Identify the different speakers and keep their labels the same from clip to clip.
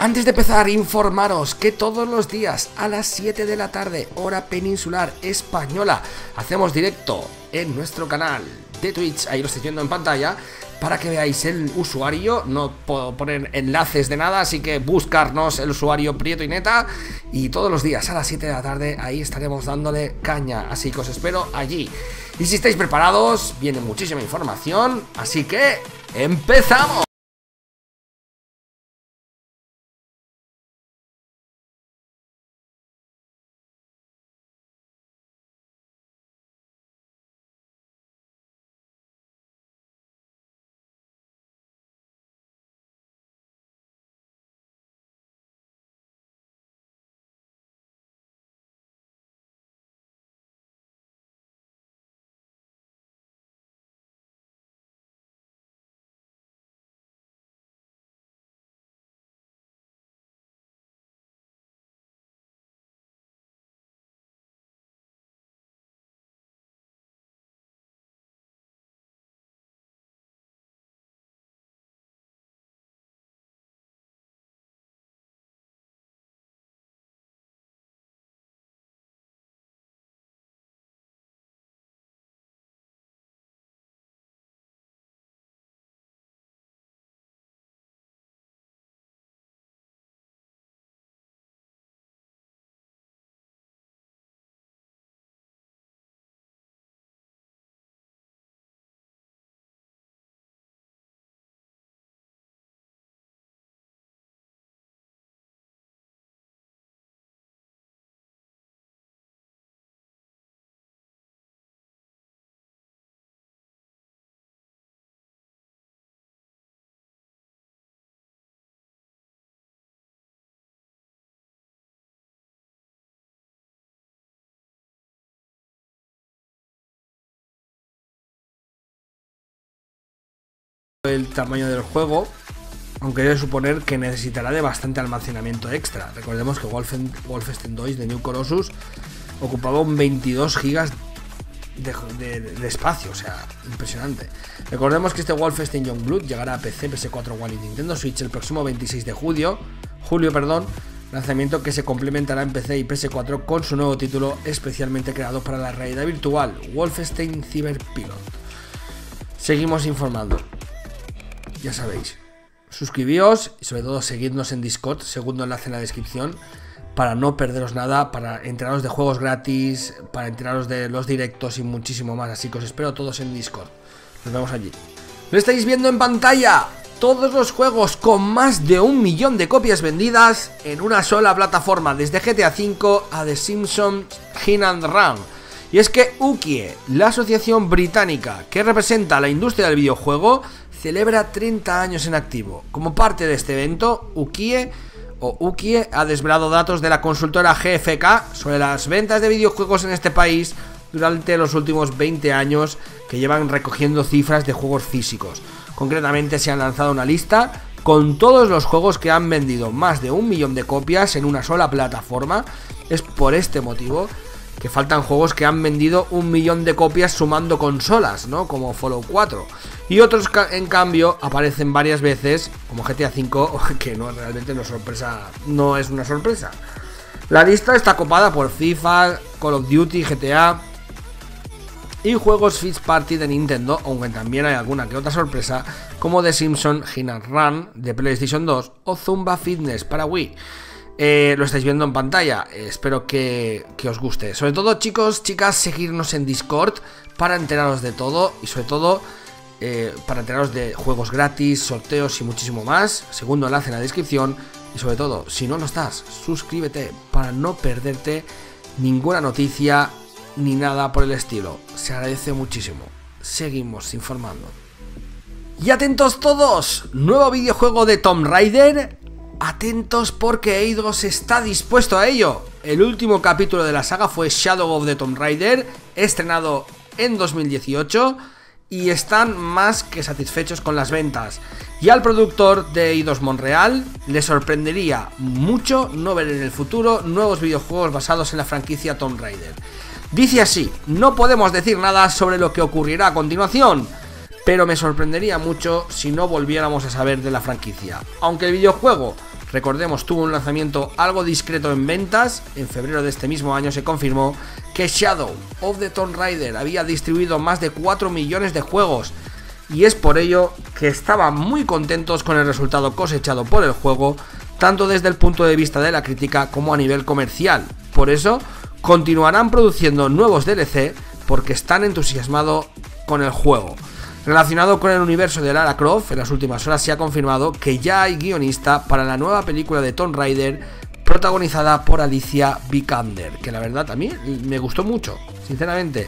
Speaker 1: Antes de empezar, informaros que todos los días a las 7 de la tarde, hora peninsular española, hacemos directo en nuestro canal de Twitch, ahí lo estáis viendo en pantalla, para que veáis el usuario. No puedo poner enlaces de nada, así que buscarnos el usuario Prieto y Neta, y todos los días a las 7 de la tarde ahí estaremos dándole caña, así que os espero allí. Y si estáis preparados, viene muchísima información, así que ¡empezamos! El tamaño del juego, aunque he de suponer que necesitará de bastante almacenamiento extra. Recordemos que Wolfenstein 2 de New Colossus ocupaba un 22 GB de espacio, o sea, impresionante. Recordemos que este Wolfenstein Youngblood llegará a PC, PS4, One y Nintendo Switch el próximo 26 de julio, lanzamiento que se complementará en PC y PS4 con su nuevo título especialmente creado para la realidad virtual, Wolfenstein Cyberpilot. Seguimos informando. Ya sabéis, suscribíos y sobre todo seguidnos en Discord, segundo enlace en la descripción, para no perderos nada, para enteraros de juegos gratis, para enteraros de los directos y muchísimo más. Así que os espero todos en Discord. Nos vemos allí. Lo estáis viendo en pantalla, todos los juegos con más de 1 millón de copias vendidas en una sola plataforma, desde GTA V a The Simpsons Hit and Run. Y es que Ukie, la asociación británica que representa a la industria del videojuego, celebra 30 años en activo. Como parte de este evento, Ukie ha desvelado datos de la consultora GfK sobre las ventas de videojuegos en este país durante los últimos 20 años, que llevan recogiendo cifras de juegos físicos. Concretamente se han lanzado una lista con todos los juegos que han vendido más de 1 millón de copias en una sola plataforma. Es por este motivo que faltan juegos que han vendido 1 millón de copias sumando consolas, ¿no? Como Fallout 4. Y otros en cambio aparecen varias veces, como GTA V, que no, realmente no es una sorpresa. La lista está copada por FIFA, Call of Duty, GTA y juegos First Party de Nintendo, aunque también hay alguna que otra sorpresa, como The Simpsons Hit and Run de PlayStation 2 o Zumba Fitness para Wii. Lo estáis viendo en pantalla, espero que os guste. Sobre todo, chicos, chicas, seguirnos en Discord para enteraros de todo y sobre todo para enteraros de juegos gratis, sorteos y muchísimo más. Segundo enlace en la descripción. Y sobre todo, si no lo estás, suscríbete para no perderte ninguna noticia ni nada por el estilo. Se agradece muchísimo. Seguimos informando. Y atentos todos, nuevo videojuego de Tomb Raider. Atentos porque Eidos está dispuesto a ello. El último capítulo de la saga fue Shadow of the Tomb Raider, estrenado en 2018, y están más que satisfechos con las ventas. Y al productor de Eidos Montreal le sorprendería mucho no ver en el futuro nuevos videojuegos basados en la franquicia Tomb Raider. Dice así: no podemos decir nada sobre lo que ocurrirá a continuación, pero me sorprendería mucho si no volviéramos a saber de la franquicia. Aunque el videojuego Recordemos, tuvo un lanzamiento algo discreto en ventas. En febrero de este mismo año se confirmó que Shadow of the Tomb Raider había distribuido más de 4 millones de juegos, y es por ello que estaban muy contentos con el resultado cosechado por el juego, tanto desde el punto de vista de la crítica como a nivel comercial. Por eso continuarán produciendo nuevos DLC, porque están entusiasmados con el juego. Relacionado con el universo de Lara Croft, en las últimas horas se ha confirmado que ya hay guionista para la nueva película de Tomb Raider, protagonizada por Alicia Vikander, que la verdad a mí me gustó mucho, sinceramente.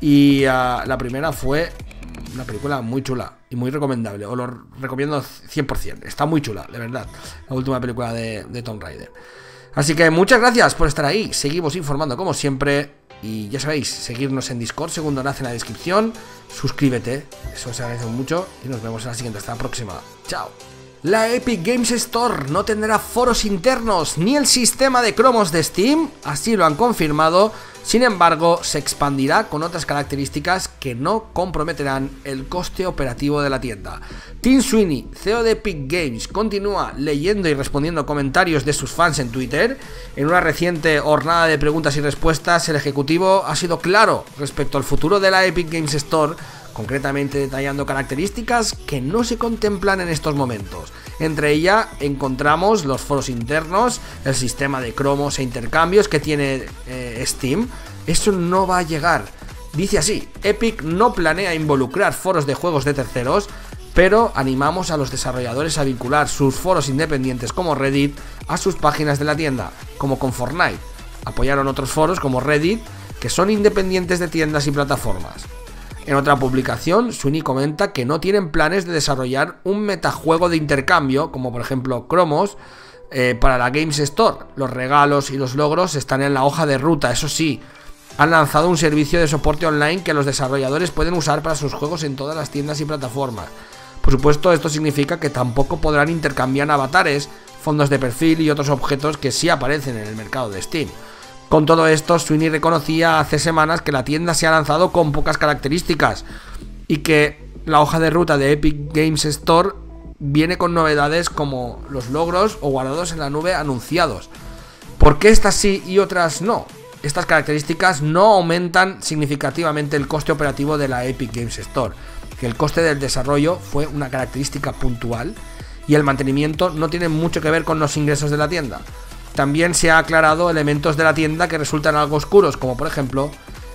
Speaker 1: Y la primera fue una película muy chula y muy recomendable, os lo recomiendo 100%, está muy chula, de verdad, la última película de Tomb Raider. Así que muchas gracias por estar ahí, seguimos informando como siempre. Y ya sabéis, seguirnos en Discord, segundo enlace en la descripción. Suscríbete, eso se agradece mucho. Y nos vemos en la siguiente, hasta la próxima. Chao. La Epic Games Store no tendrá foros internos ni el sistema de cromos de Steam, así lo han confirmado. Sin embargo, se expandirá con otras características que no comprometerán el coste operativo de la tienda. Tim Sweeney, CEO de Epic Games, continúa leyendo y respondiendo comentarios de sus fans en Twitter. En una reciente jornada de preguntas y respuestas, el ejecutivo ha sido claro respecto al futuro de la Epic Games Store, concretamente detallando características que no se contemplan en estos momentos. Entre ellas encontramos los foros internos, el sistema de cromos e intercambios que tiene Steam. Eso no va a llegar. Dice así: Epic no planea involucrar foros de juegos de terceros, pero animamos a los desarrolladores a vincular sus foros independientes como Reddit a sus páginas de la tienda, como con Fortnite. Apoyaron otros foros como Reddit, que son independientes de tiendas y plataformas. En otra publicación, Sweeney comenta que no tienen planes de desarrollar un metajuego de intercambio, como por ejemplo cromos, para la Games Store. Los regalos y los logros están en la hoja de ruta. Eso sí, han lanzado un servicio de soporte online que los desarrolladores pueden usar para sus juegos en todas las tiendas y plataformas. Por supuesto, esto significa que tampoco podrán intercambiar avatares, fondos de perfil y otros objetos que sí aparecen en el mercado de Steam. Con todo esto, Sweeney reconocía hace semanas que la tienda se ha lanzado con pocas características y que la hoja de ruta de Epic Games Store viene con novedades como los logros o guardados en la nube anunciados. ¿Por qué estas sí y otras no? Estas características no aumentan significativamente el coste operativo de la Epic Games Store, que el coste del desarrollo fue una característica puntual y el mantenimiento no tiene mucho que ver con los ingresos de la tienda. También se ha aclarado elementos de la tienda que resultan algo oscuros, como por ejemplo,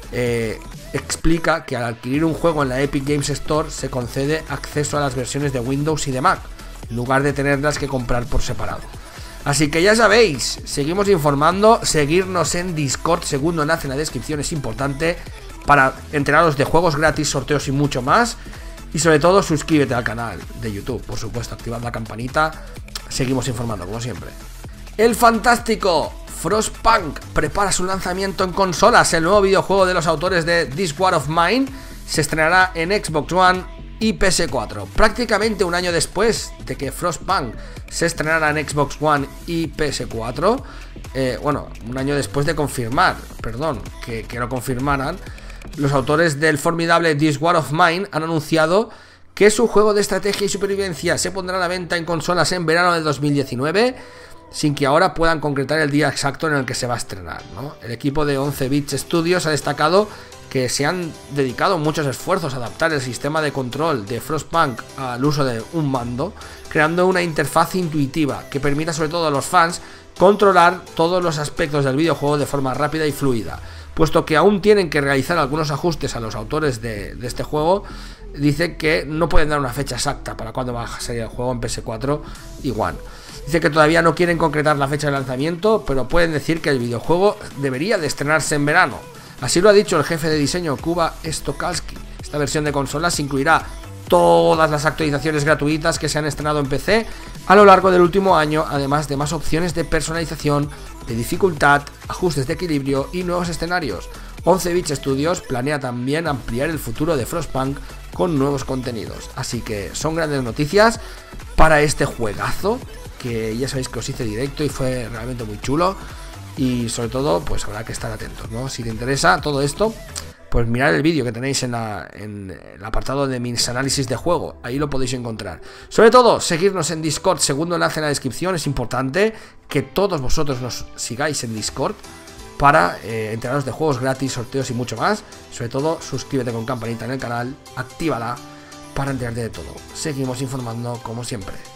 Speaker 1: explica que al adquirir un juego en la Epic Games Store se concede acceso a las versiones de Windows y de Mac, en lugar de tenerlas que comprar por separado. Así que ya sabéis, seguimos informando, seguirnos en Discord, segundo enlace en la descripción, es importante para enteraros de juegos gratis, sorteos y mucho más. Y sobre todo suscríbete al canal de YouTube, por supuesto, activad la campanita, seguimos informando como siempre. El fantástico Frostpunk prepara su lanzamiento en consolas. El nuevo videojuego de los autores de This War of Mine se estrenará en Xbox One y PS4. Prácticamente un año después de que Frostpunk se estrenara en Xbox One y PS4, bueno, un año después de confirmar, que lo confirmaran, los autores del formidable This War of Mine han anunciado que su juego de estrategia y supervivencia se pondrá a la venta en consolas en verano de 2019, sin que ahora puedan concretar el día exacto en el que se va a estrenar, ¿no? El equipo de 11 Bits Studios ha destacado que se han dedicado muchos esfuerzos a adaptar el sistema de control de Frostpunk al uso de un mando, creando una interfaz intuitiva que permita sobre todo a los fans controlar todos los aspectos del videojuego de forma rápida y fluida. Puesto que aún tienen que realizar algunos ajustes a los autores de este juego, dice que no pueden dar una fecha exacta para cuándo va a salir el juego en PS4 y One. Dice que todavía no quieren concretar la fecha de lanzamiento, pero pueden decir que el videojuego debería de estrenarse en verano. Así lo ha dicho el jefe de diseño Kuba Stokalski. Esta versión de consolas incluirá todas las actualizaciones gratuitas que se han estrenado en PC a lo largo del último año, además de más opciones de personalización, de dificultad, ajustes de equilibrio y nuevos escenarios. 11 Bits Studios planea también ampliar el futuro de Frostpunk con nuevos contenidos. Así que son grandes noticias para este juegazo, que ya sabéis que os hice directo y fue realmente muy chulo. Y sobre todo, pues habrá que estar atentos, ¿no? Si te interesa todo esto, pues mirad el vídeo que tenéis en el apartado de mis análisis de juego. Ahí lo podéis encontrar. Sobre todo, seguirnos en Discord, segundo enlace en la descripción. Es importante que todos vosotros nos sigáis en Discord para enteraros de juegos gratis, sorteos y mucho más. Sobre todo, suscríbete con campanita en el canal, actívala para enterarte de todo. Seguimos informando como siempre.